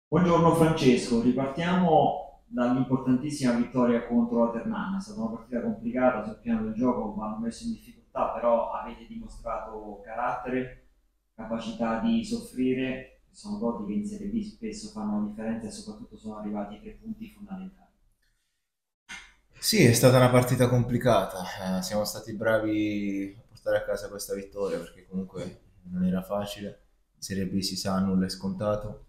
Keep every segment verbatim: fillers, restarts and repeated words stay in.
Buongiorno Francesco, ripartiamo dall'importantissima vittoria contro la Ternana. È stata una partita complicata sul piano del gioco, ma hanno messo in difficoltà, però avete dimostrato carattere, capacità di soffrire, che sono doti che in Serie B spesso fanno la differenza e soprattutto sono arrivati ai tre punti fondamentali. Sì, è stata una partita complicata, eh, siamo stati bravi a portare a casa questa vittoria perché comunque non era facile, in Serie B si sa, nulla è scontato.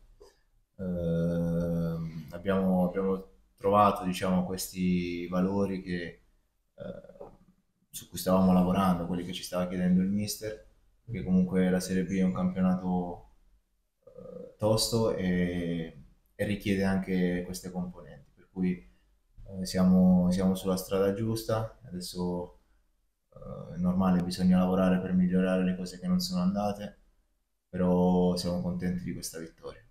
Ehm, abbiamo, abbiamo trovato, diciamo, questi valori che, eh, su cui stavamo lavorando, quelli che ci stava chiedendo il mister, perché comunque la Serie B è un campionato eh, tosto e, e richiede anche queste componenti, per cui eh, siamo, siamo sulla strada giusta, adesso eh, è normale, bisogna lavorare per migliorare le cose che non sono andate, però siamo contenti di questa vittoria.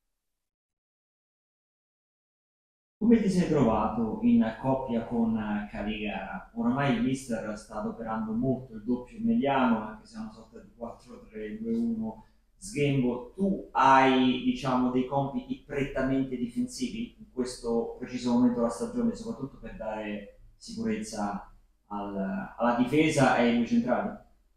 Come ti sei trovato in coppia con Caligara? Oramai il mister sta adoperando molto il doppio mediano, anche se è una sorta di quattro tre due uno sghembo. Tu hai, diciamo, dei compiti prettamente difensivi in questo preciso momento della stagione, soprattutto per dare sicurezza al- alla difesa e ai due centrali?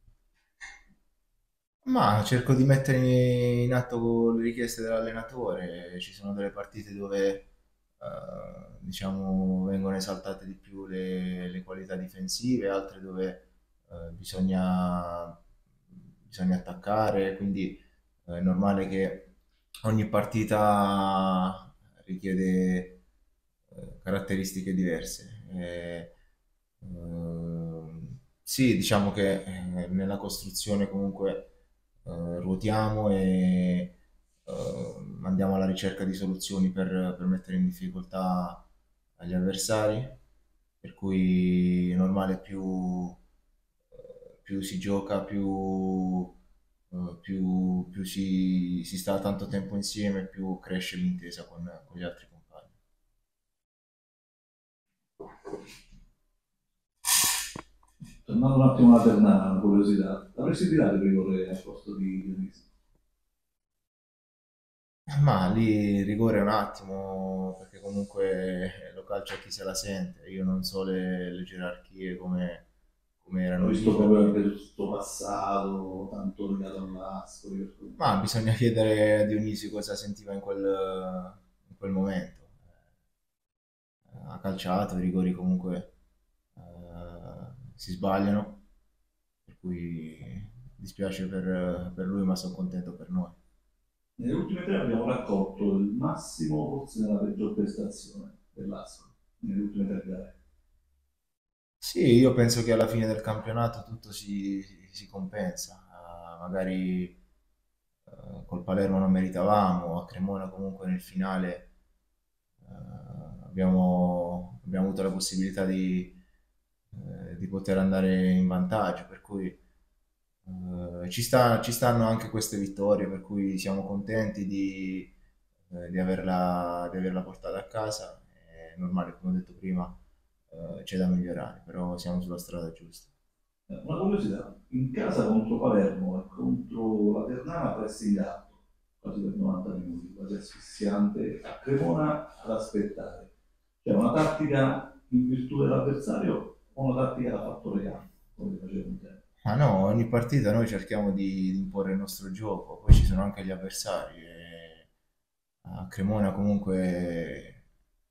Ma cerco di mettere in atto le richieste dell'allenatore, ci sono delle partite dove eh, diciamo vengono esaltate di più le, le qualità difensive, altre dove eh, bisogna, bisogna attaccare, quindi eh, è normale che ogni partita richiede eh, caratteristiche diverse. E, ehm, sì, diciamo che eh, nella costruzione comunque eh, ruotiamo e eh, andiamo alla ricerca di soluzioni per, per mettere in difficoltà agli avversari, per cui è normale più, eh, più si gioca, più, eh, più, più si, si sta tanto tempo insieme, più cresce l'intesa con, con gli altri compagni. Tornando un attimo alla Ternana, una curiosità, l'avresti tirato il rigore al posto di Dionisi? Ma lì il rigore è un attimo, perché comunque lo calcio a chi se la sente. Io non so le, le gerarchie come, come Ho erano visto lì, proprio anche perché tutto questo passato, tanto legato all'Ascoli, per cui... ma bisogna chiedere a Dionisio cosa sentiva in quel, in quel momento. Eh, Ha calciato, i rigori comunque eh, si sbagliano, per cui dispiace per, per lui, ma sono contento per noi. Nelle ultime tre abbiamo raccolto il massimo, forse nella peggior prestazione dell'Ascoli, nelle ultime tre gare. Sì, io penso che alla fine del campionato tutto si, si compensa. Eh, magari eh, col Palermo non meritavamo, a Cremona comunque nel finale eh, abbiamo, abbiamo avuto la possibilità di, eh, di poter andare in vantaggio, per cui eh, ci sta- ci stanno anche queste vittorie, per cui siamo contenti di, eh, di averla, di averla portata a casa. È normale, come ho detto prima, eh, c'è da migliorare, però siamo sulla strada giusta. Eh, Una curiosità, in casa contro Palermo e contro la Ternana pressing alto, quasi per novanta minuti, quasi asfissiante, a Cremona ad aspettare. Cioè una tattica in virtù dell'avversario o una tattica da fattore campo, come faceva un tempo. Ma no, ogni partita noi cerchiamo di, di imporre il nostro gioco, poi ci sono anche gli avversari. E a Cremona comunque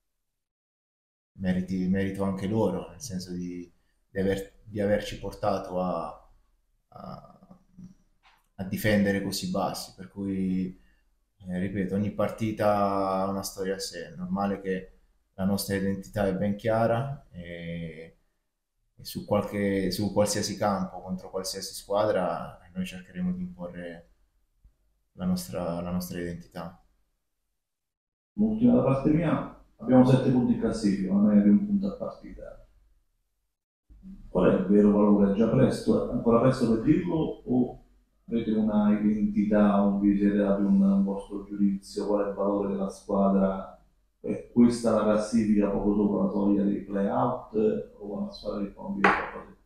meriti, merito anche loro, nel senso di, di aver- di averci portato a, a- a difendere così bassi, per cui, eh, ripeto, ogni partita ha una storia a sé, è normale che la nostra identità è ben chiara e, e su, qualche, su qualsiasi campo, contro qualsiasi squadra, noi cercheremo di imporre la nostra, la nostra identità. L'ultima da parte mia, abbiamo sette punti in classifica, ma non è di un punto a partita. Qual è il vero valore? È già presto, è ancora presto per dirlo o avete una identità, un vi siete dati un, un vostro giudizio? Qual è il valore della squadra? È questa la classifica poco sopra la soglia dei play-out o una squadra che fa un qualcosa di più?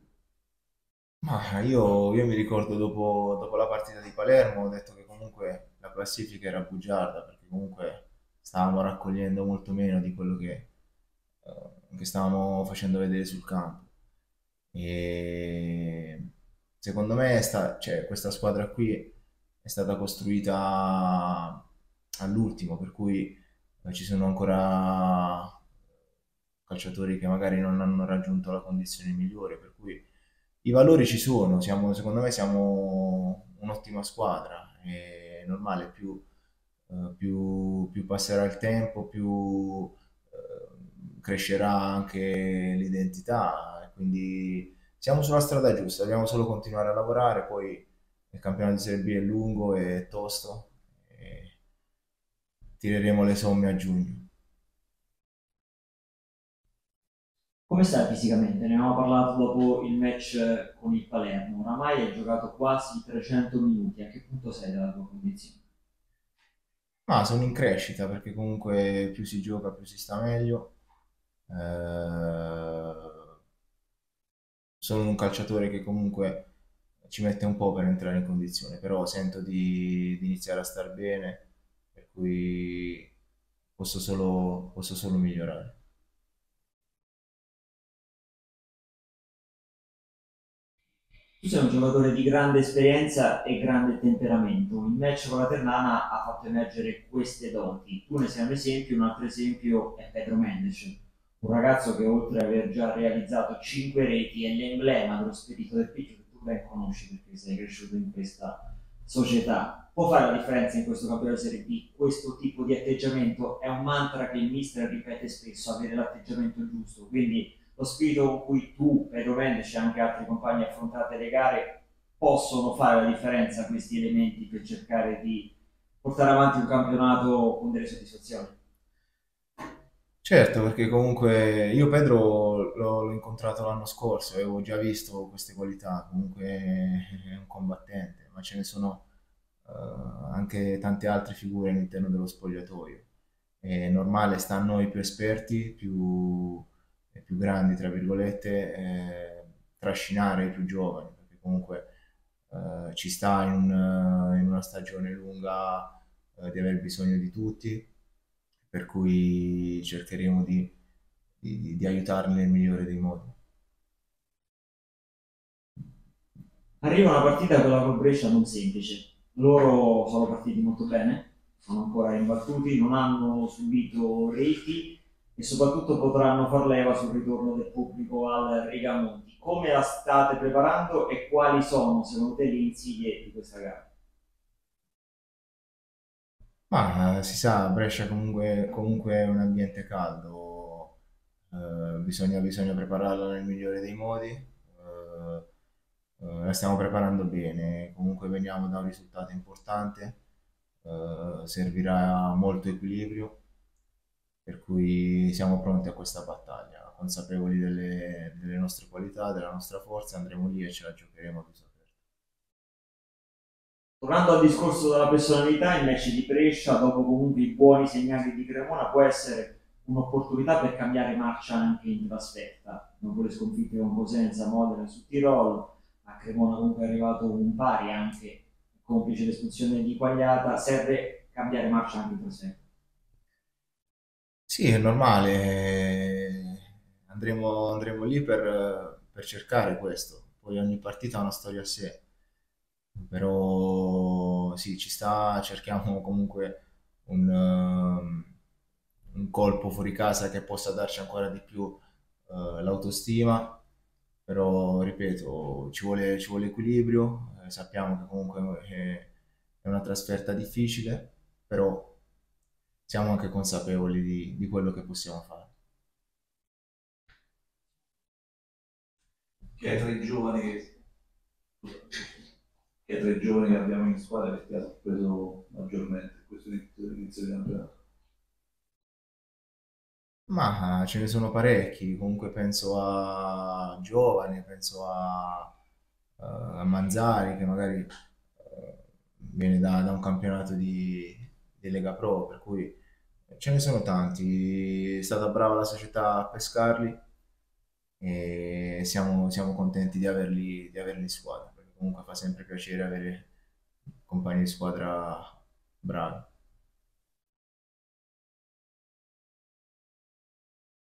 Ma io, io mi ricordo dopo, dopo la partita di Palermo, ho detto che comunque la classifica era bugiarda, perché comunque stavamo raccogliendo molto meno di quello che, eh, che stavamo facendo vedere sul campo. E secondo me è sta- cioè, questa squadra qui è stata costruita all'ultimo, per cui eh, ci sono ancora calciatori che magari non hanno raggiunto la condizione migliore, per cui i valori ci sono, siamo, secondo me siamo un'ottima squadra, è normale, più, eh, più, più passerà il tempo, più eh, crescerà anche l'identità, e quindi siamo sulla strada giusta, dobbiamo solo continuare a lavorare, poi il campionato di Serie B è lungo e tosto, e tireremo le somme a giugno. Come stai fisicamente? Ne avevamo parlato dopo il match con il Palermo. Oramai hai giocato quasi trecento minuti. A che punto sei della tua condizione? Ma sono in crescita perché comunque più si gioca più si sta meglio. Eh, sono un calciatore che comunque ci mette un po' per entrare in condizione, però sento di, di iniziare a star bene, per cui posso solo, posso solo migliorare. Tu sei un giocatore di grande esperienza e grande temperamento. Il match con la Ternana ha fatto emergere queste doti. Tu ne sei un esempio, un altro esempio è Pedro Mendes, un ragazzo che oltre ad aver già realizzato cinque reti è l'emblema dello spirito del pitch che tu ben conosci perché sei cresciuto in questa società. Può fare la differenza in questo campionato di Serie B? Questo tipo di atteggiamento è un mantra che il mister ripete spesso, avere l'atteggiamento giusto. Quindi lo spirito con cui tu, Pedro Mendes e anche altri compagni affrontate le gare possono fare la differenza questi elementi per cercare di portare avanti un campionato con delle soddisfazioni. Certo, perché comunque io Pedro l'ho l'ho incontrato l'anno scorso, avevo già visto queste qualità, comunque è un combattente, ma ce ne sono eh, anche tante altre figure all'interno dello spogliatoio. È normale, sta a noi più esperti, più, e più grandi, tra virgolette, eh, trascinare i più giovani, perché comunque eh, ci sta in, un- in una stagione lunga eh, di aver bisogno di tutti, per cui cercheremo di, di- di- di aiutarli nel migliore dei modi. Arriva una partita con la Col Brescia non semplice. Loro sono partiti molto bene, sono ancora imbattuti, non hanno subito reti e soprattutto potranno far leva sul ritorno del pubblico al Rigamonti. Come la state preparando e quali sono secondo te le insidie di questa gara? Ma eh, si sa, Brescia comunque, comunque è un ambiente caldo, eh, bisogna, bisogna prepararla nel migliore dei modi, eh, eh, la stiamo preparando bene, comunque veniamo da un risultato importante, eh, servirà molto equilibrio, per cui siamo pronti a questa battaglia, consapevoli delle, delle nostre qualità, della nostra forza, andremo lì e ce la giocheremo a viso aperto. Tornando al discorso della personalità, il match di Brescia, dopo comunque i buoni segnali di Cremona, può essere un'opportunità per cambiare marcia anche in trasferta. Dopo le sconfitte con Cosenza, Modena e su Tirolo, a Cremona comunque è arrivato un pari anche complice l'espulsione di Quagliata, serve cambiare marcia anche in trasferta. Sì, è normale, eh, andremo, andremo lì per, per cercare questo, poi ogni partita ha una storia a sé, però sì, ci sta, cerchiamo comunque un, um, un colpo fuori casa che possa darci ancora di più eh, l'autostima, però ripeto, ci vuole, ci vuole equilibrio, eh, sappiamo che comunque è, è una trasferta difficile, però siamo anche consapevoli di, di quello che possiamo fare. Chi è tra i giovani che, chi è tra i giovani che abbiamo in squadra che ti ha sorpreso maggiormente in questo inizio inizio di campionato? Ma ce ne sono parecchi, comunque penso a Giovane, penso a, eh, a Manzari che magari eh, viene da, da un campionato di, di Lega Pro, per cui ce ne sono tanti. È stata brava la società a pescarli e siamo, siamo contenti di averli, di averli in squadra, perché comunque fa sempre piacere avere compagni di squadra bravi.